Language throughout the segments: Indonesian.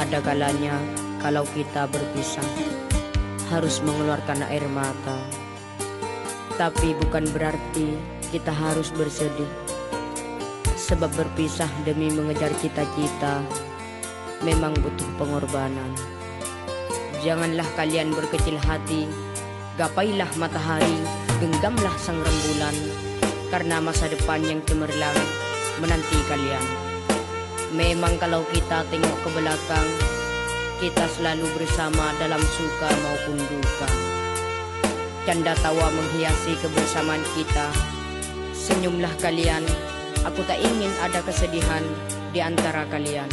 ada kalanya kalau kita berpisah harus mengeluarkan air mata. Tapi bukan berarti kita harus bersedih, sebab berpisah demi mengejar cita-cita memang butuh pengorbanan. Janganlah kalian berkecil hati, gapailah matahari, genggamlah sang rembulan, karena masa depan yang cemerlang menanti kalian. Memang kalau kita tengok ke belakang, kita selalu bersama dalam suka maupun duka. Canda tawa menghiasi kebersamaan kita. Senyumlah kalian, aku tak ingin ada kesedihan di antara kalian.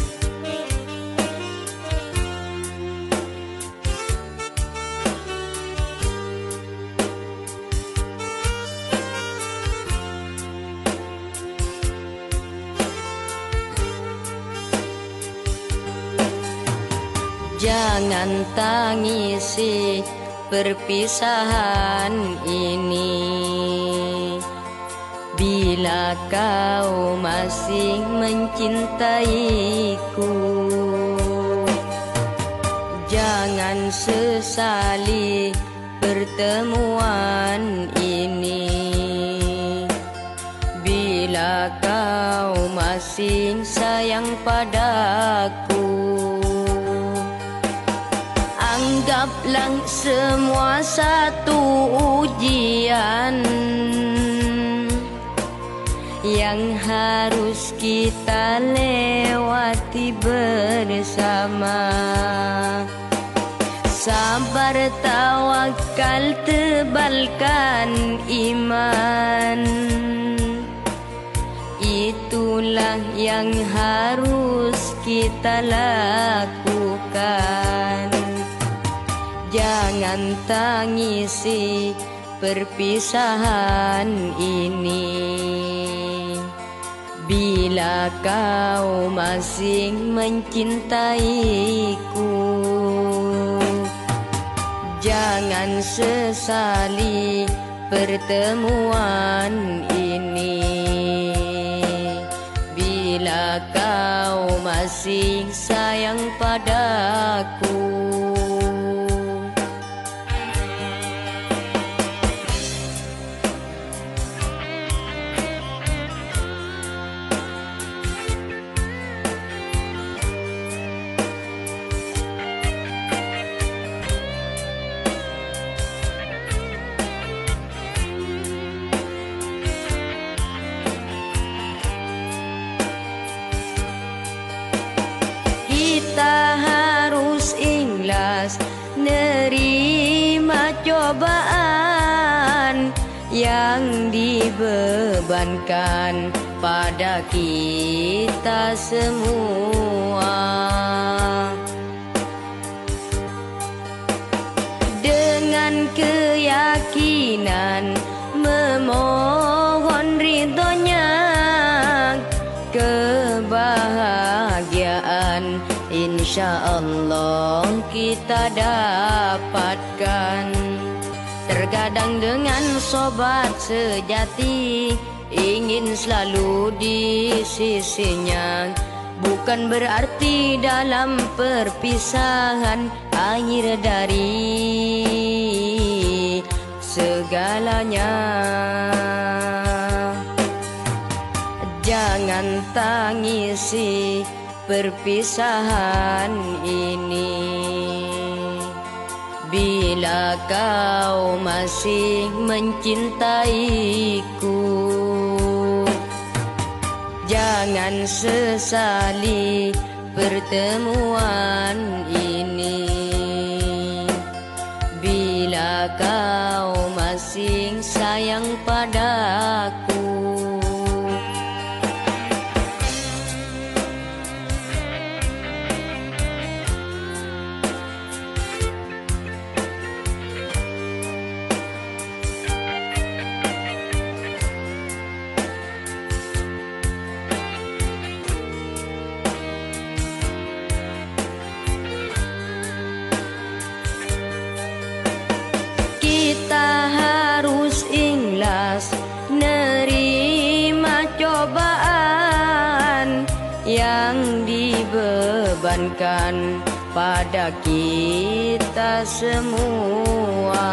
Jangan tangisi perpisahan ini, bila kau masih mencintaiku. Jangan sesali pertemuan ini, bila kau masih sayang padaku. Anggaplah semua satu ujian yang harus kita lewati bersama. Sabar, tawakal, tebalkan iman, itulah yang harus kita lakukan. Jangan tangisi perpisahan ini, bila kau masih mencintaiku. Jangan sesali pertemuan ini, bila kau masih sayang padaku. Kita harus ikhlas nerima cobaan yang dibebankan pada kita semua. Dengan keyakinan memohon ridhonya, kebahagiaan insyaallah kita dapatkan. Terkadang dengan sobat sejati ingin selalu di sisinya, bukan berarti dalam perpisahan akhir dari segalanya. Jangan tangisi perpisahan ini, bila kau masih mencintaiku. Jangan sesali pertemuan ini, bila kau masih sayang padaku. turunkan pada kita semua.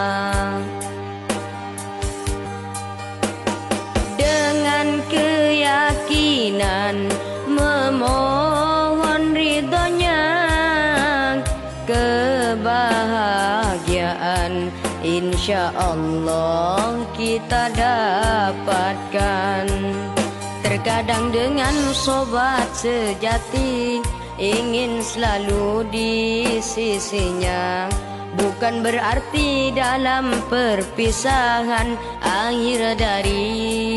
Dengan keyakinan memohon ridhonya, kebahagiaan insya Allah kita dapatkan. Terkadang dengan sobat sejati ingin selalu di sisinya, bukan berarti dalam perpisahan akhir dari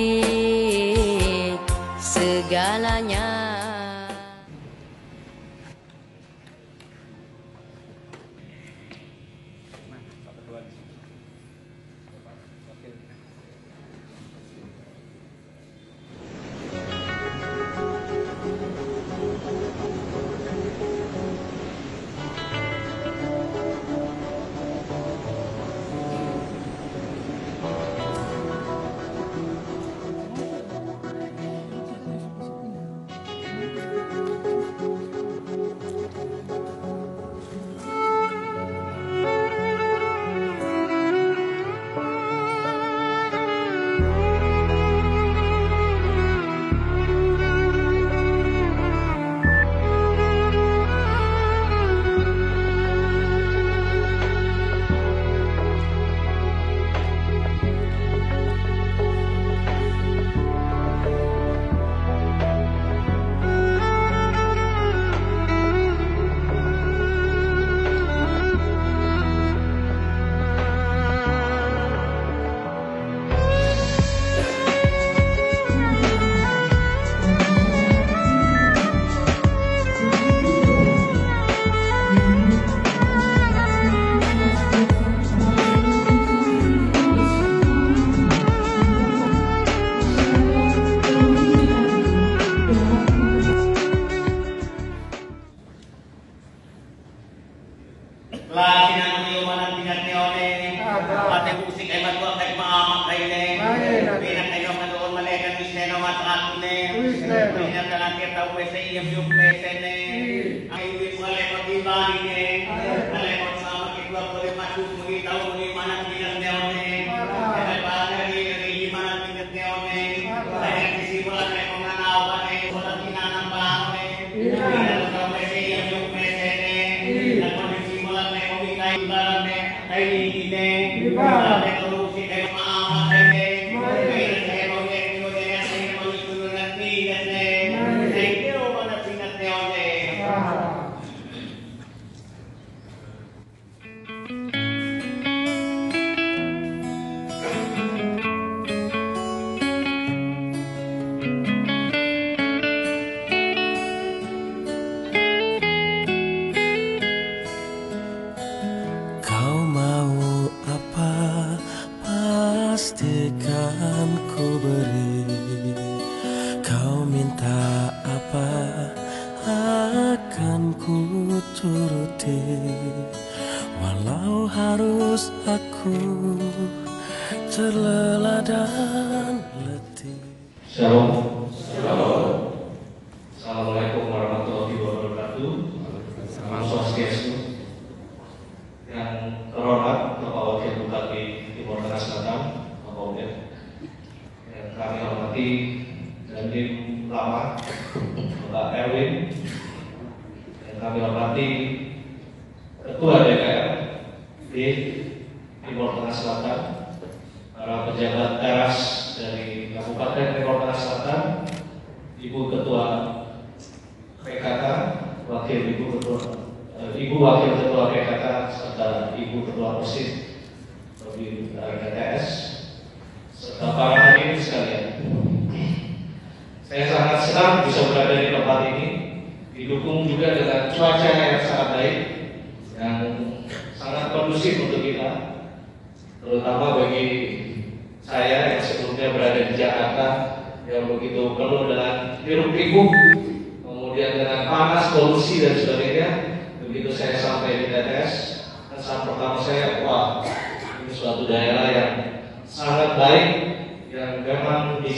segalanya.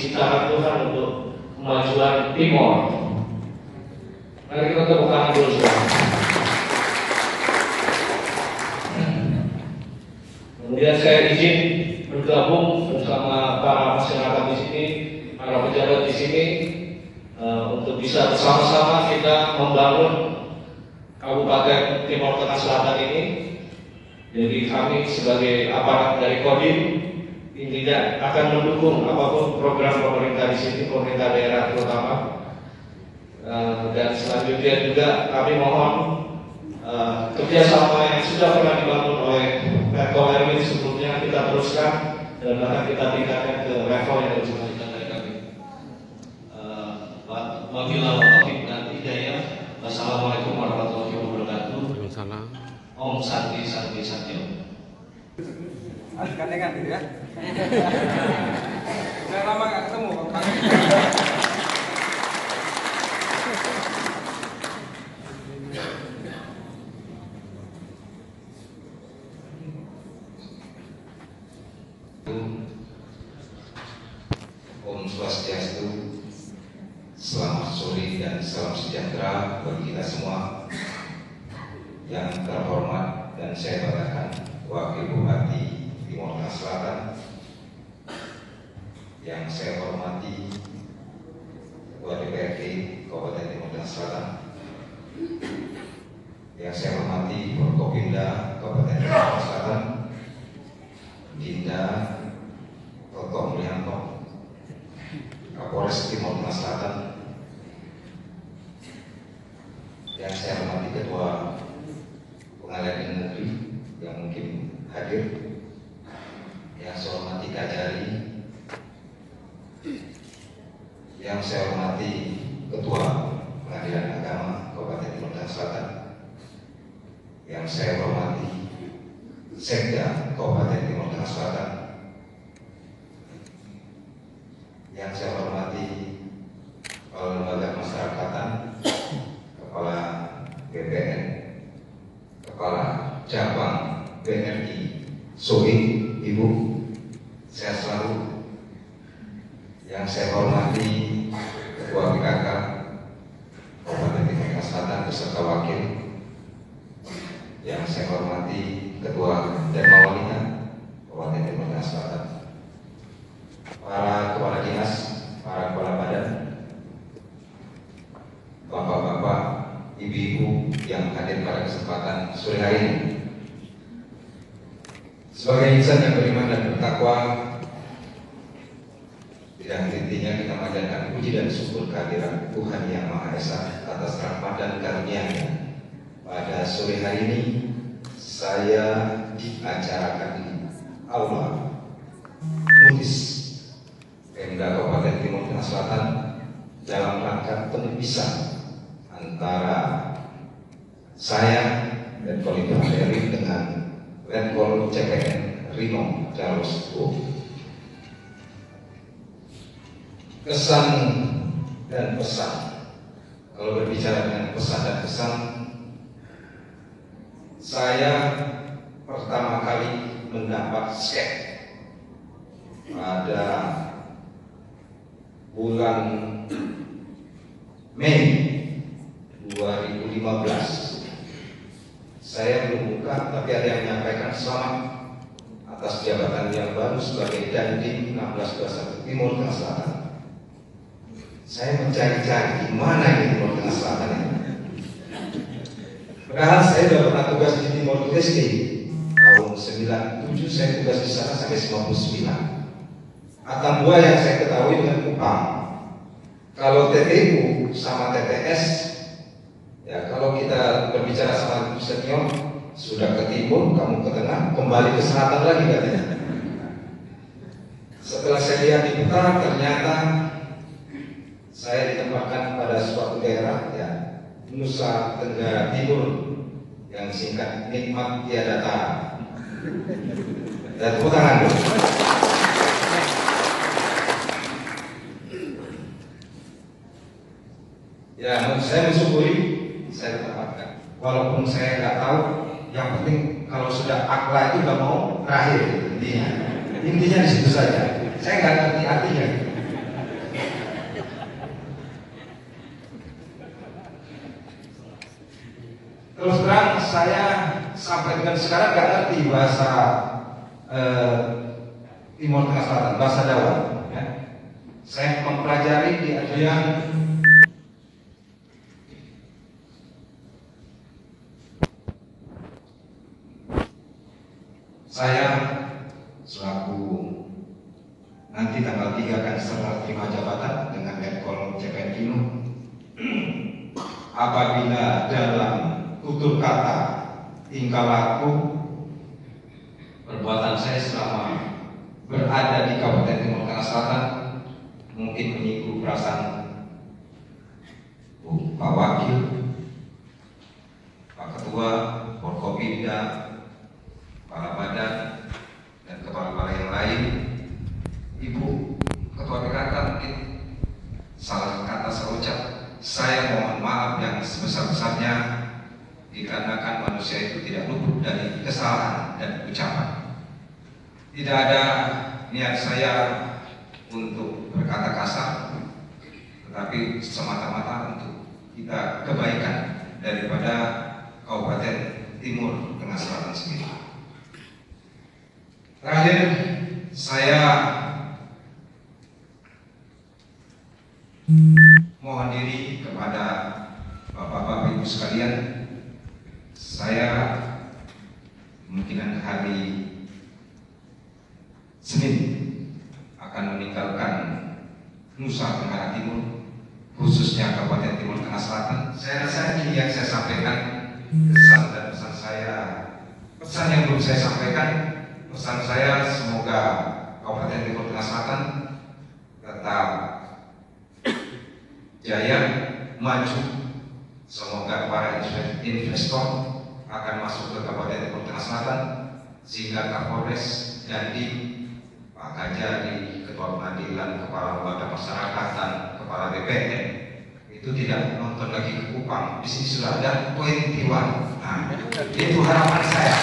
Mari kita tepuk tangan dulu. Kemudian saya izin bergabung bersama para masyarakat di sini, para pejabat di sini, untuk bisa bersama-sama kita membangun Kabupaten Timur Tengah Selatan ini. Jadi kami sebagai aparat dari Kodim intinya akan mendukung apapun program pemerintah di sini, pemerintah daerah terutama. Dan selanjutnya juga kami mohon kerjasama yang sudah pernah dibangun oleh Menko Erwin sebelumnya kita teruskan dan bahkan kita tingkatkan ke level yang lebih lanjut dari kami. Wabillahi taufiq dan hidayah. Wassalamualaikum warahmatullahi wabarakatuh. Waalaikumsalam. Om Santi Santi Satyo. Gandengan gitu ya. Udah lama gak ketemu Pak. Om Swastiastu, selamat sore dan salam sejahtera bagi kita semua. Yang terhormat dan saya banggakan Wakil Bupati Timur Tengah Selatan, yang saya hormati Ketua DPRD Kabupaten Timur Tengah Selatan, yang saya hormati Forkopimda Kabupaten Timur Tengah Selatan, Dinda Toto Mulyanto, Kapolres Timur Tengah Selatan, yang saya hormati Ketua Pengadilan Negeri yang mungkin hadir, yang saya hormati Kajari, yang saya hormati Ketua Pengadilan Agama Kabupaten Timur Tengah Selatan, yang saya hormati Sekda Kabupaten Timur Tengah Selatan, yang saya hormati Kepala Lembaga Masyarakatan, Kepala BPN, Kepala Cabang BNI, Soe, Ibu, saya selalu. Yang saya hormati Ketua PKK Kabupaten Timur Tengah Selatan beserta wakil, yang saya hormati Ketua Dharma Wanita Kabupaten Timur Tengah Selatan, para kepala dinas, para kepala badan, bapak-bapak, ibu-ibu yang hadir pada kesempatan sore hari ini. Sebagai insan yang beriman dan bertakwa, tidak henti-hentinya kita panjatkan puji dan syukur kehadiran Tuhan Yang Maha Esa atas rahmat dan karunia-Nya. Pada sore hari ini saya diacarakan di Aula Mutis Pemda Kabupaten Timur Tengah Selatan dalam rangka penepisan antara saya dan Kolonel Heri dengan Letkol CPN Rino Charles Wu. Kesan dan pesan. Kalau berbicara dengan pesan dan pesan, saya pertama kali mendapat skep pada bulan Mei 2015. Saya belum buka, tapi ada yang menyampaikan selamat atas jabatan yang baru sebagai Dandim 1621 Timur Tengah Selatan. Saya mencari-cari di mana ini Timur Tengah Selatan ini. Padahal saya sudah pernah tugas di Timur Leste tahun 97, saya tugas di sana sampai 99. Atambua yang saya ketahui dengan Kupang. Kalau TTU sama TTS, ya kalau kita berbicara sama senior, sudah ke timur, kamu ke tengah, kembali ke selatan lagi katanya. Setelah saya lihat di peta, ternyata saya ditempatkan pada suatu daerah, ya, Nusa Tenggara Timur, yang singkat nikmat tiada tara. Dan tepuk tangan dulu. Ya, saya mensyukuri saya ditempatkan. Walaupun saya nggak tahu, yang penting kalau sudah akla itu nggak mau terakhir intinya. Intinya di situ saja. Saya nggak ngerti artinya. Terus terang saya sampai dengan sekarang nggak ngerti bahasa Timur Tengah Selatan, bahasa Jawa. Ya. Saya mempelajari di ajaran saya selaku nanti tanggal 3 akan serah terima jabatan dengan Letkol CPN Kino. Apabila dalam tutur kata, tingkah laku, perbuatan saya selama berada di Kabupaten Timur Tengah Selatan mungkin menyinggung perasaan Pak Wakil, Pak Ketua, Forkopimda, Kepala Badan, dan kepala-kepala yang lain, Ibu Ketua PKK, mungkin salah kata saya ucap. Saya mohon maaf yang sebesar-besarnya dikarenakan manusia itu tidak luput dari kesalahan dan ucapan. Tidak ada niat saya untuk berkata kasar, tetapi semata-mata untuk kita kebaikan daripada Kabupaten Timur Tengah Selatan sendiri. Terakhir, saya mohon diri kepada Bapak-Bapak Ibu sekalian. Saya kemungkinan hari Senin akan meninggalkan Nusa Tenggara Timur, khususnya Kabupaten Timur Tengah Selatan. Saya rasa ini yang saya sampaikan, kesan dan pesan saya. Pesan yang belum saya sampaikan, pesan saya semoga Kabupaten Timur Tengah Selatan tetap jaya, maju. Semoga para investor akan masuk ke Kabupaten Timur Tengah Selatan, sehingga Kapolres, Dandim, Pak Kajari, Ketua Pengadilan, Kepala Lembaga Permasyarakatan, Kepala BPN itu tidak nonton lagi ke Kupang. Di sini sudah ada 21. Nah, itu harapan saya.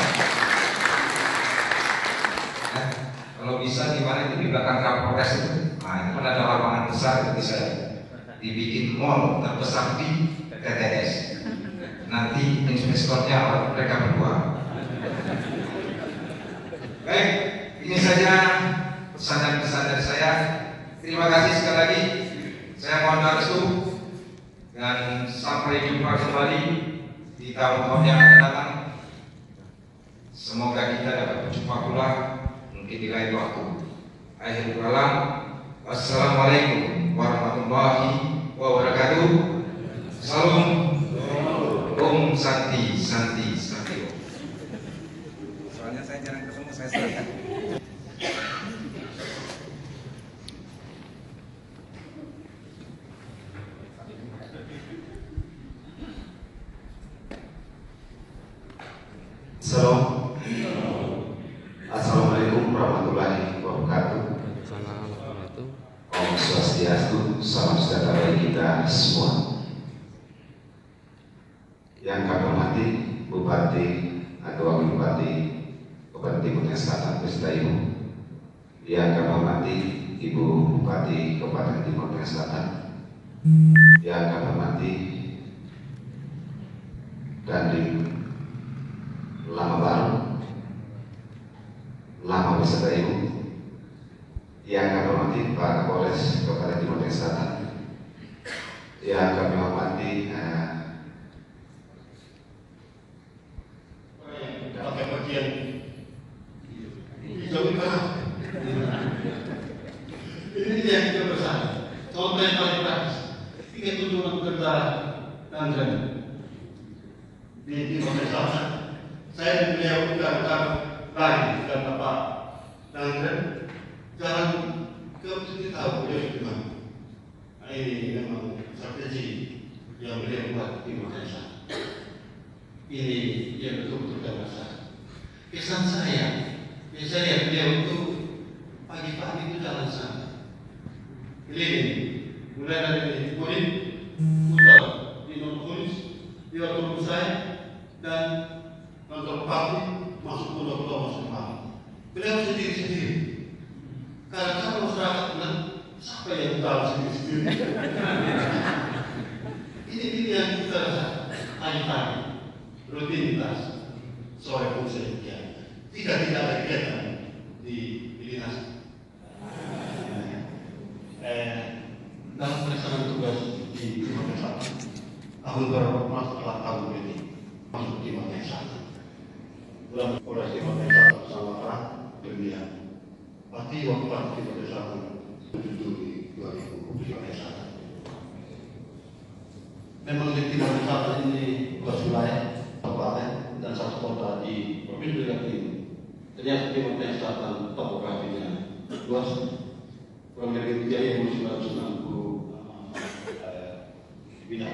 Nah, kalau bisa di mana itu di belakang Kapolres itu, nah itu kan ada lapangan besar itu bisa dibikin mall terbesar di TTS. Nanti investornya mereka berdua. Baik, ini saja pesan dan pesan dari saya. Terima kasih sekali lagi. Saya mohon restu dan sampai jumpa kembali di tahun-tahun yang akan datang. Semoga kita dapat berjumpa pula mungkin di lain waktu. Akhirul kalam. Wassalamualaikum warahmatullahi wabarakatuh. Salam. Om Santi Santi Santi. Soalnya saya jarang ketemu, saya serahkan. Assalamualaikum warahmatullahi wabarakatuh. Om Swastiastu, salam sejahtera bagi kita semua. Yang kami hormati Bupati atau Wakil Bupati Kabupaten Timur Tengah Selatan beserta Ibu. Yang kami hormati Ibu Bupati Kabupaten Timur Tengah Selatan. Yang kami hormati Dandim Lama Baru, Lama beserta Ibu. Yang kami hormati Pak Kapolres Kabupaten Timur Tengah Selatan. Yang kami hormati pakai bagian hijau merah. Ini yang kita bersama. Contoh yang paling praktis. 3 kunjungan kerja Nangren di Timur Tengah Selatan. Saya dan beliau datang lagi dan Bapak Nangren jalan ke sini tahu beliau di mana. Ini memang strategi yang beliau buat di Timur Tengah Selatan. Ini yang betul-betul terasa. Kesan saya, biasanya beliau itu pagi-pagi itu jalan sana. Keliling, mulai dari Kulit, putar di non-Kulis, di waktu saya dan nonton pagi masuk pulau-pulau masuk pagi. Beliau sendiri-sendiri. Karena masyarakat bilang, siapa yang tahu sendiri-sendiri? Ini yang kita rasa pagi-pagi. Rutinitas sore pun sedemikian. Tidak ada kegiatan di dinas. Dalam pelaksanaan tugas di Timor Tengah tahun berapa setelah tahun ini masuk Timor Tengah. Dalam Polres Timor Tengah bersama para pemilihan. Pasti waktu Timor Tengah 7 Juli 2021. Memang di Timor Tengah ini luas wilayah, kabupaten dan satu kota di Provinsi Riau Timur. Ternyata Timor Tengah Selatan topografinya luas, kurang lebih 3.960 bidang.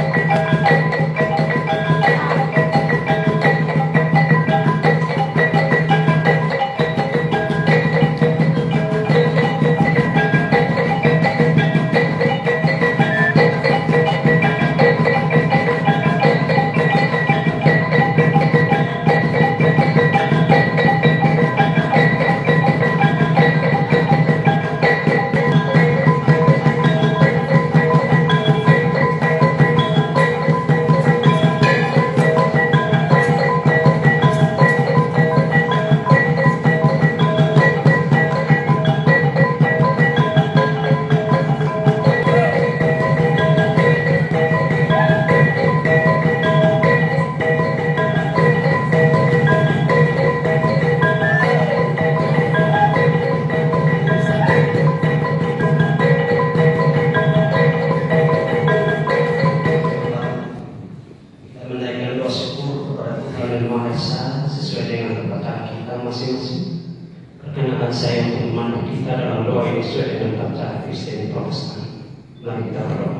Perkenankan saya untuk memandu kita dalam doa yang sesuai dengan bacaan Kristen Protestan. Mari kita berdoa.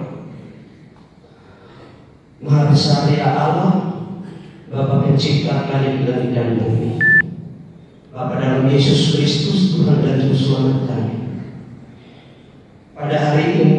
Maha besar ya Allah, Bapa pencipta langit dan bumi, Bapa dalam Yesus Kristus Tuhan dan Juru Selamat kami. Pada hari ini